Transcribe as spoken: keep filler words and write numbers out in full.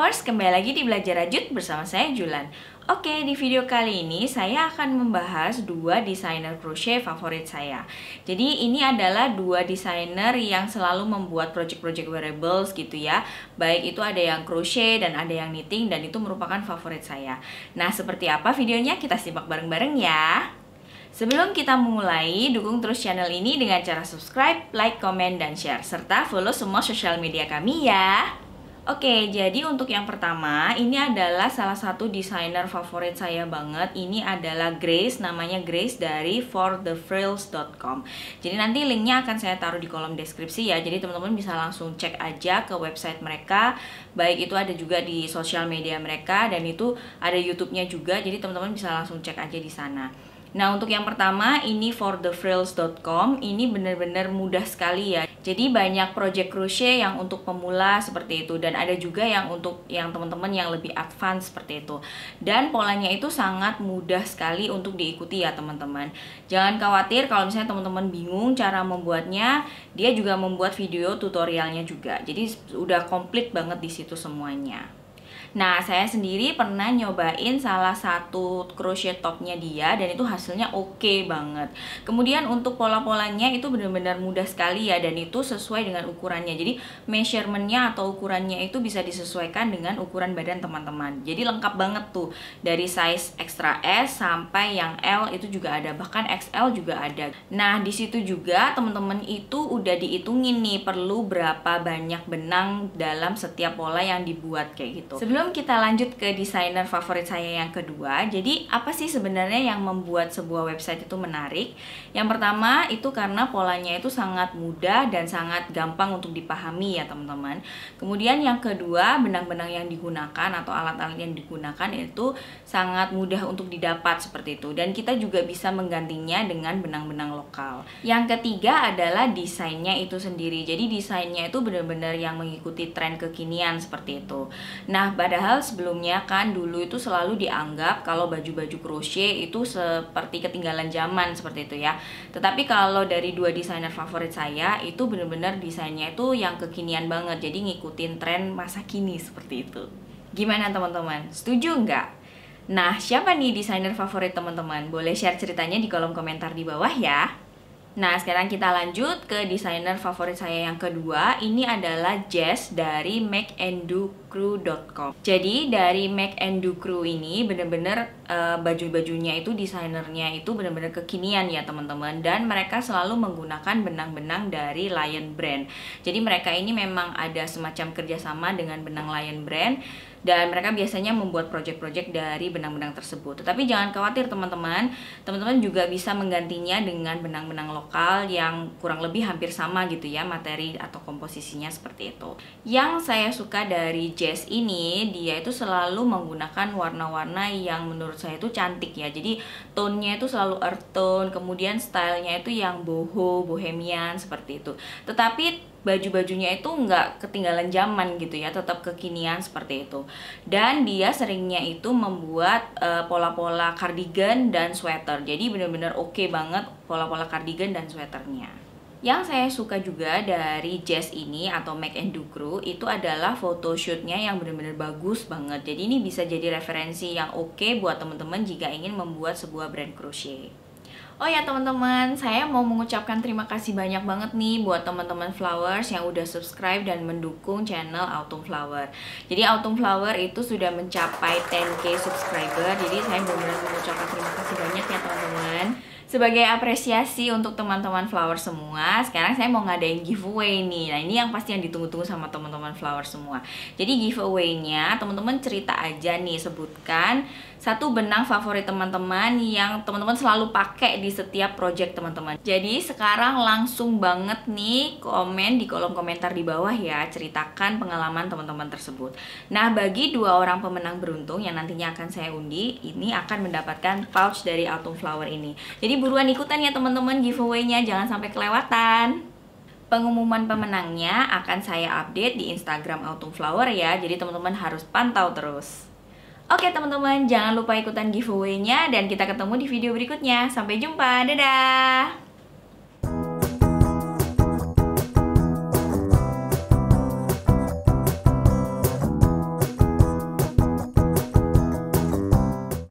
Flowers, kembali lagi di Belajar Rajut bersama saya Julan. Oke, di video kali ini saya akan membahas dua desainer crochet favorit saya. Jadi ini adalah dua desainer yang selalu membuat project-project wearables gitu ya. Baik itu ada yang crochet dan ada yang knitting, dan itu merupakan favorit saya. Nah, seperti apa videonya? Kita simak bareng-bareng ya. Sebelum kita memulai, dukung terus channel ini dengan cara subscribe, like, komen, dan share, serta follow semua sosial media kami ya. Oke, jadi untuk yang pertama, ini adalah salah satu desainer favorit saya banget. Ini adalah Grace, namanya Grace dari for the frills dot com. Jadi nanti linknya akan saya taruh di kolom deskripsi ya. Jadi teman-teman bisa langsung cek aja ke website mereka. Baik itu ada juga di sosial media mereka, dan itu ada YouTube-nya juga. Jadi teman-teman bisa langsung cek aja di sana. Nah, untuk yang pertama ini for the frills dot com, ini benar-benar mudah sekali ya. Jadi banyak project crochet yang untuk pemula seperti itu, dan ada juga yang untuk yang teman-teman yang lebih advance seperti itu. Dan polanya itu sangat mudah sekali untuk diikuti ya teman-teman. Jangan khawatir kalau misalnya teman-teman bingung cara membuatnya, dia juga membuat video tutorialnya juga. Jadi udah komplit banget di situ semuanya. Nah, saya sendiri pernah nyobain salah satu crochet topnya dia, dan itu hasilnya oke banget. Kemudian untuk pola-polanya itu benar-benar mudah sekali ya, dan itu sesuai dengan ukurannya. Jadi measurementnya atau ukurannya itu bisa disesuaikan dengan ukuran badan teman-teman. Jadi lengkap banget tuh, dari size extra S sampai yang L itu juga ada, bahkan X L juga ada. Nah, di situ juga teman-teman itu udah dihitungin nih perlu berapa banyak benang dalam setiap pola yang dibuat kayak gitu. Sebelum Sebelum kita lanjut ke desainer favorit saya yang kedua, jadi apa sih sebenarnya yang membuat sebuah website itu menarik? Yang pertama itu karena polanya itu sangat mudah dan sangat gampang untuk dipahami ya teman-teman. Kemudian yang kedua, benang-benang yang digunakan atau alat-alat yang digunakan itu sangat mudah untuk didapat seperti itu. Dan kita juga bisa menggantinya dengan benang-benang lokal. Yang ketiga adalah desainnya itu sendiri. Jadi desainnya itu benar-benar yang mengikuti tren kekinian seperti itu. Nah, padahal sebelumnya kan dulu itu selalu dianggap kalau baju-baju crochet itu seperti ketinggalan zaman seperti itu ya. Tetapi kalau dari dua desainer favorit saya, itu benar-benar desainnya itu yang kekinian banget. Jadi ngikutin tren masa kini seperti itu. Gimana teman-teman? Setuju nggak? Nah, siapa nih desainer favorit teman-teman? Boleh share ceritanya di kolom komentar di bawah ya. Nah, sekarang kita lanjut ke desainer favorit saya yang kedua. Ini adalah Jess dari make and do crew dot com. Jadi dari make and do crew ini bener-bener uh, baju-bajunya itu, desainernya itu bener-bener kekinian ya teman-teman. Dan mereka selalu menggunakan benang-benang dari Lion Brand. Jadi mereka ini memang ada semacam kerjasama dengan benang Lion Brand, dan mereka biasanya membuat project-project dari benang-benang tersebut. Tetapi jangan khawatir teman-teman, teman-teman juga bisa menggantinya dengan benang-benang lokal yang kurang lebih hampir sama gitu ya, materi atau komposisinya seperti itu. Yang saya suka dari Jess ini, dia itu selalu menggunakan warna-warna yang menurut saya itu cantik ya. Jadi tone-nya itu selalu earth tone, kemudian stylenya itu yang boho, bohemian seperti itu. Tetapi baju-bajunya itu nggak ketinggalan zaman gitu ya, tetap kekinian seperti itu. Dan dia seringnya itu membuat pola-pola uh, cardigan dan sweater. Jadi bener-bener oke okay banget pola-pola cardigan dan sweaternya. Yang saya suka juga dari Jess ini atau Make and Do Crew itu adalah photoshootnya yang benar-benar bagus banget. Jadi ini bisa jadi referensi yang oke okay buat teman-teman jika ingin membuat sebuah brand crochet. Oh ya teman-teman, saya mau mengucapkan terima kasih banyak banget nih buat teman-teman Flowers yang udah subscribe dan mendukung channel Autumn Flower. Jadi Autumn Flower itu sudah mencapai sepuluh K subscriber. Jadi saya benar-benar mengucapkan terima kasih banyak ya teman-teman. Sebagai apresiasi untuk teman-teman Flower semua, sekarang saya mau ngadain giveaway nih. Nah, ini yang pasti yang ditunggu-tunggu sama teman-teman Flower semua. Jadi giveaway-nya, teman-teman cerita aja nih, sebutkan satu benang favorit teman-teman yang teman-teman selalu pakai di setiap project teman-teman. Jadi sekarang langsung banget nih komen di kolom komentar di bawah ya, ceritakan pengalaman teman-teman tersebut. Nah, bagi dua orang pemenang beruntung yang nantinya akan saya undi, ini akan mendapatkan pouch dari Autumn Flower ini. Jadi buruan ikutan ya teman-teman giveaway-nya, jangan sampai kelewatan. Pengumuman pemenangnya akan saya update di Instagram Autumn Flower ya, jadi teman-teman harus pantau terus. Oke teman-teman, jangan lupa ikutan giveaway-nya, dan kita ketemu di video berikutnya. Sampai jumpa, dadah!